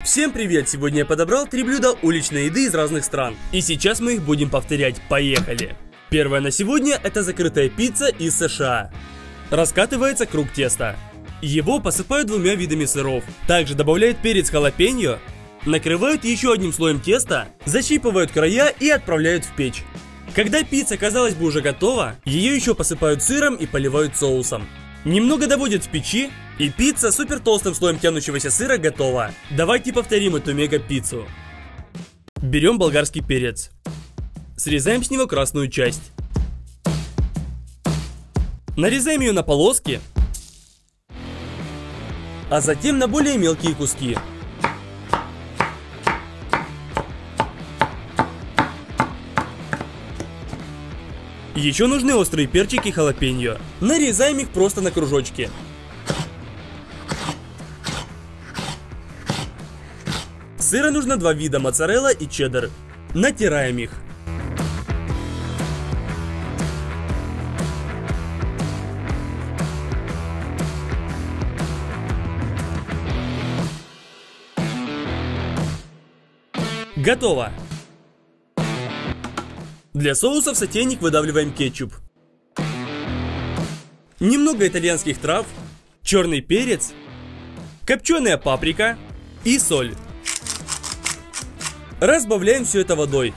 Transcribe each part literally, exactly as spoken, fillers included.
Всем привет! Сегодня я подобрал три блюда уличной еды из разных стран. И сейчас мы их будем повторять. Поехали! Первое на сегодня — это закрытая пицца из США. Раскатывается круг теста. Его посыпают двумя видами сыров. Также добавляют перец халапеньо, накрывают еще одним слоем теста, защипывают края и отправляют в печь. Когда пицца, казалось бы, уже готова, ее еще посыпают сыром и поливают соусом. Немного доводят в печи, и пицца супер толстым слоем тянущегося сыра готова. Давайте повторим эту мега-пиццу. Берем болгарский перец. Срезаем с него красную часть. Нарезаем ее на полоски, а затем на более мелкие куски. Еще нужны острые перчики халапеньо. Нарезаем их просто на кружочки. Сыра нужно два вида: моцарелла и чеддер. Натираем их. Готово! Для соуса в сотейник выдавливаем кетчуп, немного итальянских трав, черный перец, копченая паприка и соль. Разбавляем все это водой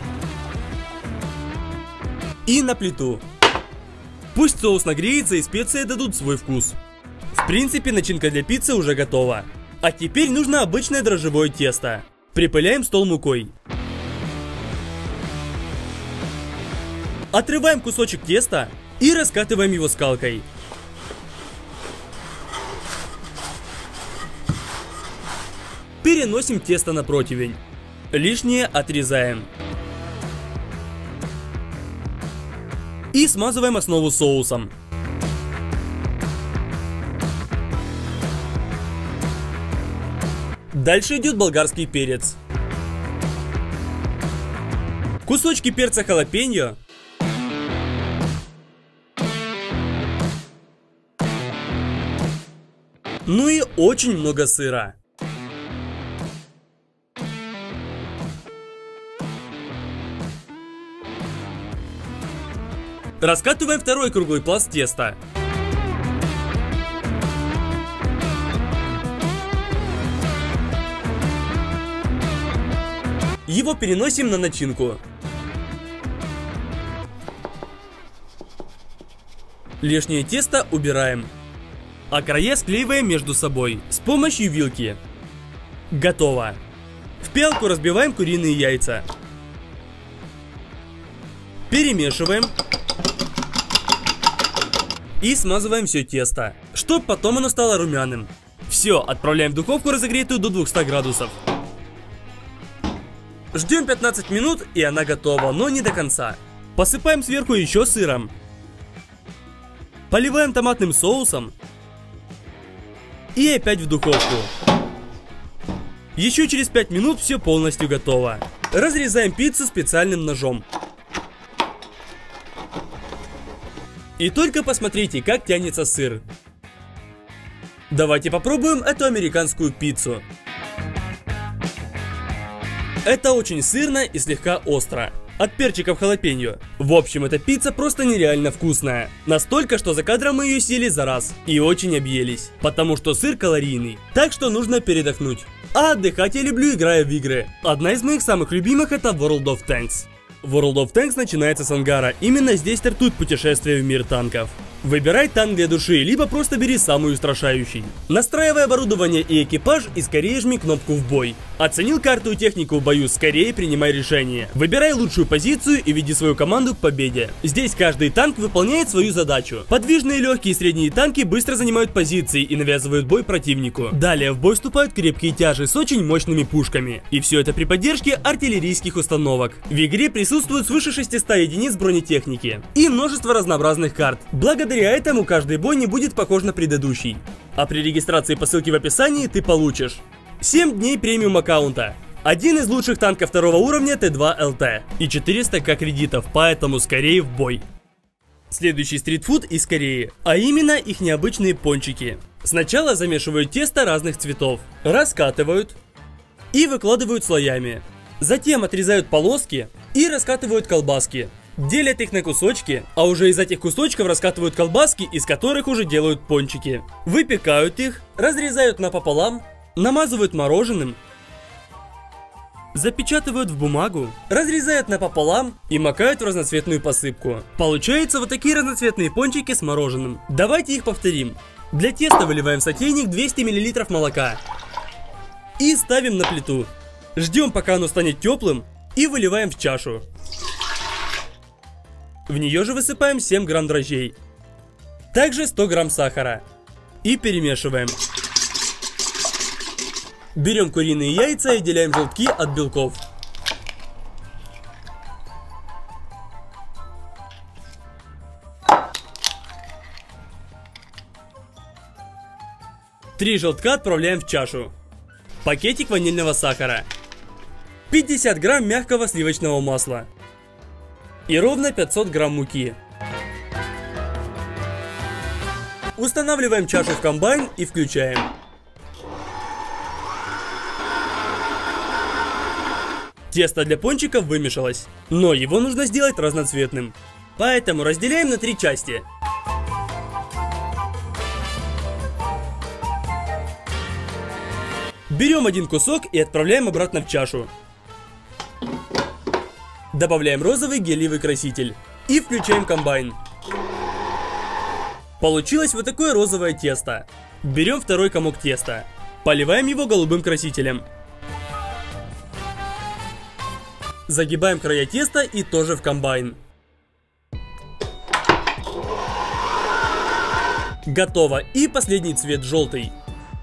и на плиту. Пусть соус нагреется и специи дадут свой вкус. В принципе, начинка для пиццы уже готова. А теперь нужно обычное дрожжевое тесто. Припыляем стол мукой. Отрываем кусочек теста и раскатываем его скалкой. Переносим тесто на противень. Лишнее отрезаем. И смазываем основу соусом. Дальше идет болгарский перец. Кусочки перца халапеньо. Ну и очень много сыра. Раскатываем второй круглый пласт теста. Его переносим на начинку. Лишнее тесто убираем, а края склеиваем между собой с помощью вилки. Готово! В пиалку разбиваем куриные яйца. Перемешиваем. И смазываем все тесто, чтобы потом оно стало румяным. Все, отправляем в духовку, разогретую до двухсот градусов. Ждем пятнадцать минут, и она готова, но не до конца. Посыпаем сверху еще сыром. Поливаем томатным соусом. И опять в духовку. Еще через пять минут все полностью готово. Разрезаем пиццу специальным ножом. И только посмотрите, как тянется сыр. Давайте попробуем эту американскую пиццу. Это очень сырно и слегка остро. От перчиков халапеньо. В общем, эта пицца просто нереально вкусная. Настолько, что за кадром мы ее съели за раз. И очень объелись. Потому что сыр калорийный. Так что нужно передохнуть. А отдыхать я люблю, играя в игры. Одна из моих самых любимых — это World of Tanks. World of Tanks начинается с ангара. Именно здесь стартует путешествие в мир танков. Выбирай танк для души, либо просто бери самый устрашающий. Настраивай оборудование и экипаж, и скорее жми кнопку в бой. Оценил карту и технику в бою, скорее принимай решение. Выбирай лучшую позицию и веди свою команду к победе. Здесь каждый танк выполняет свою задачу. Подвижные, легкие и средние танки быстро занимают позиции и навязывают бой противнику. Далее в бой вступают крепкие тяжи с очень мощными пушками. И все это при поддержке артиллерийских установок. В игре присутствует свыше шестисот единиц бронетехники и множество разнообразных карт. Благодаря Благодаря этому каждый бой не будет похож на предыдущий. А при регистрации по ссылке в описании ты получишь семь дней премиум аккаунта, один из лучших танков второго уровня Т два Л Т и четыреста ка кредитов, поэтому скорее в бой. Следующий стритфуд из Кореи, а именно их необычные пончики. Сначала замешивают тесто разных цветов, раскатывают, и выкладывают слоями. Затем отрезают полоски и раскатывают колбаски. Делят их на кусочки, а уже из этих кусочков раскатывают колбаски, из которых уже делают пончики. Выпекают их, разрезают напополам, намазывают мороженым, запечатывают в бумагу, разрезают напополам и макают в разноцветную посыпку. Получаются вот такие разноцветные пончики с мороженым. Давайте их повторим. Для теста выливаем в сотейник двести миллилитров молока и ставим на плиту. Ждем, пока оно станет теплым, и выливаем в чашу. В нее же высыпаем семь грамм дрожжей. Также сто грамм сахара. И перемешиваем. Берем куриные яйца и отделяем желтки от белков. Три желтка отправляем в чашу. Пакетик ванильного сахара. пятьдесят грамм мягкого сливочного масла. И ровно пятьсот грамм муки. Устанавливаем чашу в комбайн и включаем. Тесто для пончиков вымешалось, но его нужно сделать разноцветным. Поэтому разделяем на три части. Берем один кусок и отправляем обратно в чашу. Добавляем розовый гелевый краситель и включаем комбайн. Получилось вот такое розовое тесто. Берем второй комок теста, поливаем его голубым красителем. Загибаем края теста и тоже в комбайн. Готово. И последний цвет желтый.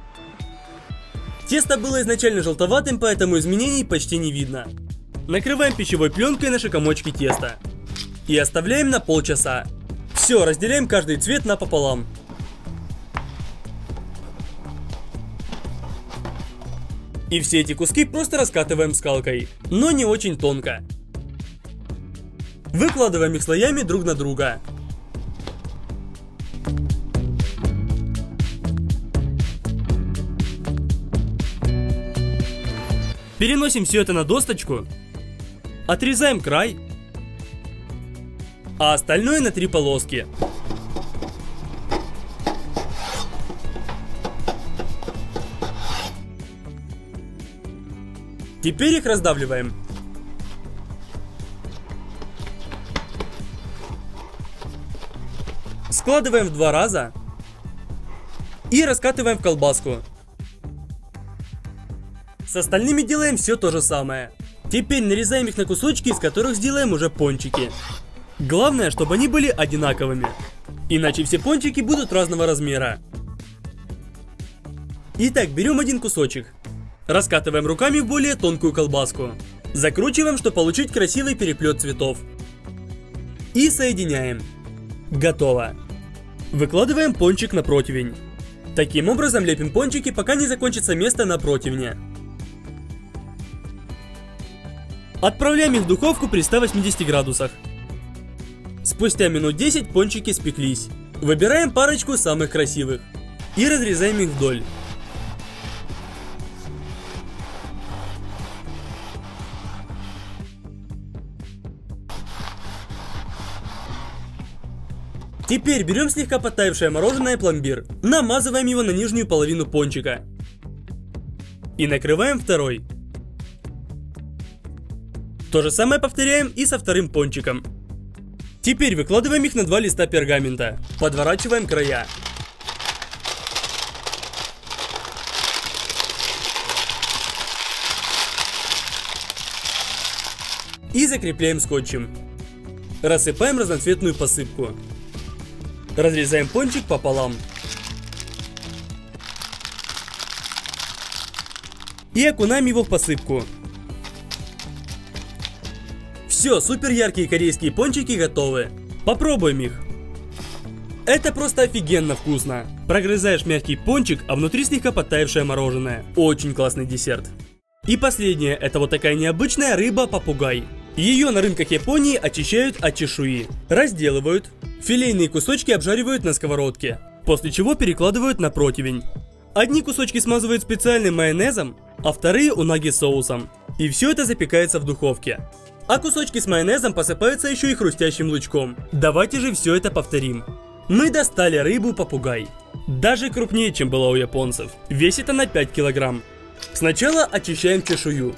Тесто было изначально желтоватым, поэтому изменений почти не видно. Накрываем пищевой пленкой наши комочки теста и оставляем на полчаса. Все, разделяем каждый цвет напополам. И все эти куски просто раскатываем скалкой, но не очень тонко. Выкладываем их слоями друг на друга. Переносим все это на досточку. Отрезаем край, а остальное на три полоски. Теперь их раздавливаем. Складываем в два раза и раскатываем в колбаску. С остальными делаем все то же самое. Теперь нарезаем их на кусочки, из которых сделаем уже пончики. Главное, чтобы они были одинаковыми, иначе все пончики будут разного размера. Итак, берем один кусочек, раскатываем руками в более тонкую колбаску, закручиваем, чтобы получить красивый переплет цветов. И соединяем. Готово. Выкладываем пончик на противень. Таким образом лепим пончики, пока не закончится место на противне. Отправляем их в духовку при ста восьмидесяти градусах. Спустя минут десять пончики спеклись. Выбираем парочку самых красивых и разрезаем их вдоль. Теперь берем слегка подтаявшее мороженое пломбир, намазываем его на нижнюю половину пончика и накрываем второй. То же самое повторяем и со вторым пончиком. Теперь выкладываем их на два листа пергамента, подворачиваем края. И закрепляем скотчем. Рассыпаем разноцветную посыпку. Разрезаем пончик пополам. И окунаем его в посыпку. Все, супер яркие корейские пончики готовы. Попробуем их. Это просто офигенно вкусно. Прогрызаешь мягкий пончик, а внутри слегка подтаявшее мороженое. Очень классный десерт. И последнее, это вот такая необычная рыба-попугай. Ее на рынках Японии очищают от чешуи, разделывают, филейные кусочки обжаривают на сковородке, после чего перекладывают на противень. Одни кусочки смазывают специальным майонезом, а вторые унаги соусом. И все это запекается в духовке. А кусочки с майонезом посыпаются еще и хрустящим лучком. Давайте же все это повторим. Мы достали рыбу попугай. Даже крупнее, чем была у японцев. Весит она пять килограмм. Сначала очищаем чешую.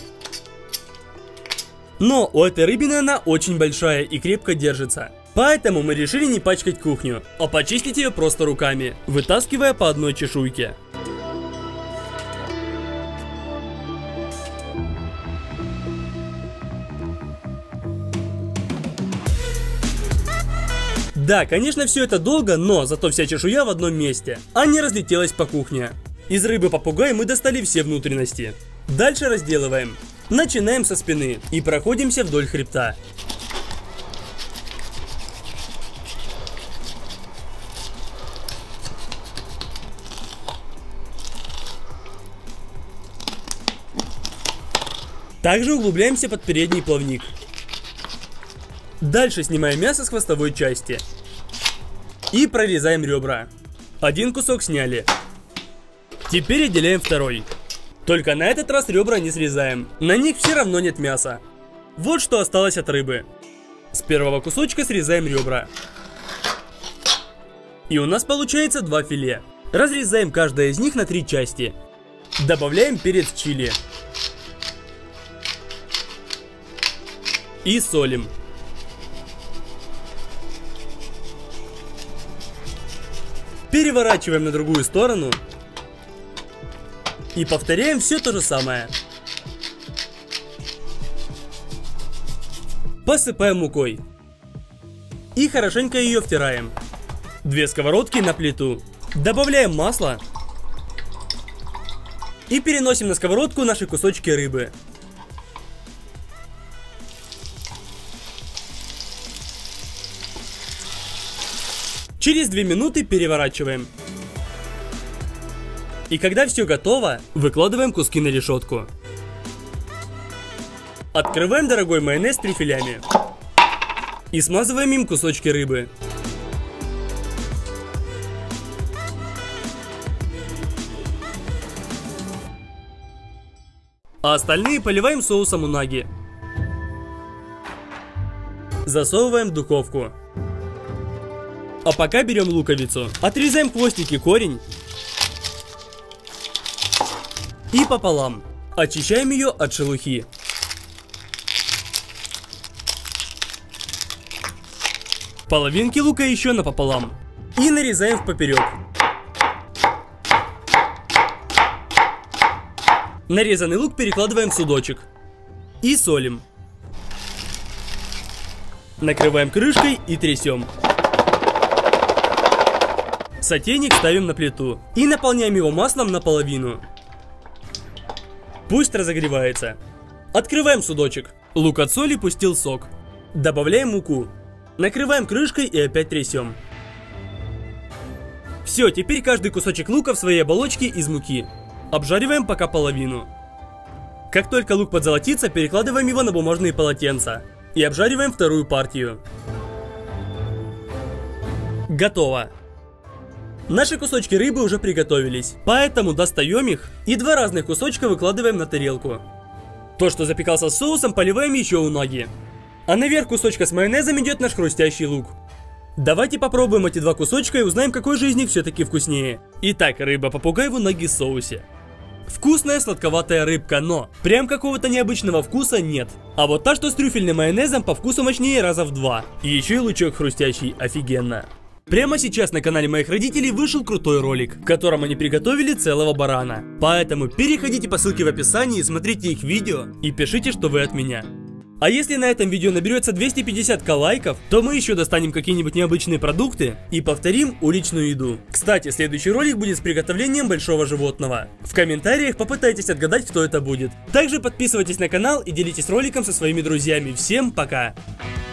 Но у этой рыбины она очень большая и крепко держится. Поэтому мы решили не пачкать кухню, а почистить ее просто руками, вытаскивая по одной чешуйке. Да, конечно, все это долго, но зато вся чешуя в одном месте, а не разлетелась по кухне. Из рыбы попугай мы достали все внутренности. Дальше разделываем. Начинаем со спины и проходимся вдоль хребта. Также углубляемся под передний плавник. Дальше снимаем мясо с хвостовой части. И прорезаем ребра. Один кусок сняли. Теперь отделяем второй. Только на этот раз ребра не срезаем. На них все равно нет мяса. Вот что осталось от рыбы. С первого кусочка срезаем ребра. И у нас получается два филе. Разрезаем каждое из них на три части. Добавляем перец чили. И солим. Переворачиваем на другую сторону. И повторяем все то же самое. Посыпаем мукой. И хорошенько ее втираем. Две сковородки на плиту. Добавляем масло. И переносим на сковородку наши кусочки рыбы. Через две минуты переворачиваем. И когда все готово, выкладываем куски на решетку. Открываем дорогой майонез с трюфелями. И смазываем им кусочки рыбы. А остальные поливаем соусом унаги. Засовываем в духовку. А пока берем луковицу, отрезаем хвостик и корень и пополам. Очищаем ее от шелухи. Половинки лука еще напополам. И нарезаем в поперек. Нарезанный лук перекладываем в судочек. И солим. Накрываем крышкой и трясем. Сотейник ставим на плиту и наполняем его маслом наполовину. Пусть разогревается. Открываем судочек. Лук от соли пустил сок. Добавляем муку. Накрываем крышкой и опять трясем. Все, теперь каждый кусочек лука в своей оболочке из муки. Обжариваем пока половину. Как только лук подзолотится, перекладываем его на бумажные полотенца. И обжариваем вторую партию. Готово. Наши кусочки рыбы уже приготовились, поэтому достаем их и два разных кусочка выкладываем на тарелку. То, что запекался с соусом, поливаем еще унаги. А наверх кусочка с майонезом идет наш хрустящий лук. Давайте попробуем эти два кусочка и узнаем, какой же из них все-таки вкуснее. Итак, рыба-попугай в унаги соусе. Вкусная сладковатая рыбка, но прям какого-то необычного вкуса нет. А вот та, что с трюфельным майонезом, по вкусу мощнее раза в два. И еще и лучок хрустящий, офигенно. Прямо сейчас на канале моих родителей вышел крутой ролик, в котором они приготовили целого барана. Поэтому переходите по ссылке в описании и смотрите их видео и пишите, что вы от меня. А если на этом видео наберется двести пятьдесят ка лайков, то мы еще достанем какие-нибудь необычные продукты и повторим уличную еду. Кстати, следующий ролик будет с приготовлением большого животного. В комментариях попытайтесь отгадать, кто это будет. Также подписывайтесь на канал и делитесь роликом со своими друзьями. Всем пока!